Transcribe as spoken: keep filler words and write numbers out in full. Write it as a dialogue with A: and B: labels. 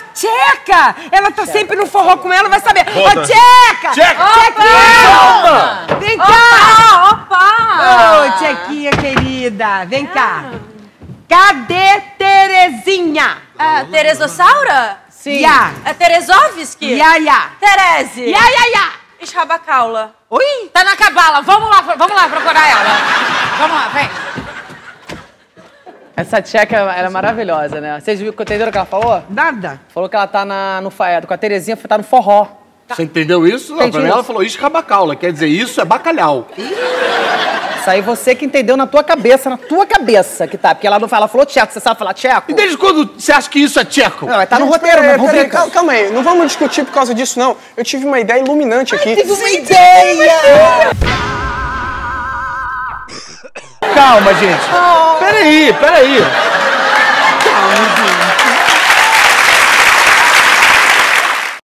A: Tcheca! Ela tá sempre no forró com ela, vai saber. Ô, Tcheca!
B: Tcheca!
A: Tchequinha! Vem cá!
C: Opa!
A: Ô, Tchequinha querida, vem cá. Cadê Terezinha?
C: É, Teresossaura?
A: Sim. Ya.
C: É Teresovski?
A: Ya, ya.
C: Tereze?
A: Ya, ya, ya.
C: Esrabacaula.
A: Oi?
D: Tá na cabala, vamos lá, vamos lá procurar ela. Vamos lá, vem.
E: Essa tcheca, ela é maravilhosa, né? Vocês viram, entenderam o que ela falou?
A: Nada.
E: Falou que ela tá na, no, é, com a Terezinha, tá no forró.
B: Você entendeu isso? Não,
E: Entendi
B: pra mim
E: isso.
B: ela falou escabacaula, quer dizer, isso é bacalhau.
E: Isso aí você que entendeu na tua cabeça, na tua cabeça que tá. Porque ela não fala, ela falou tcheco, você sabe falar tcheco?
B: E desde quando você acha que isso é tcheco?
E: Não, tá no
F: Gente,
E: roteiro,
F: peraí,
E: não
F: peraí,
E: fica.
F: calma, calma aí, não vamos discutir por causa disso, não. Eu tive uma ideia iluminante aqui.
E: Teve uma ideia!
B: Calma, gente. Peraí, peraí.
A: Calma, gente.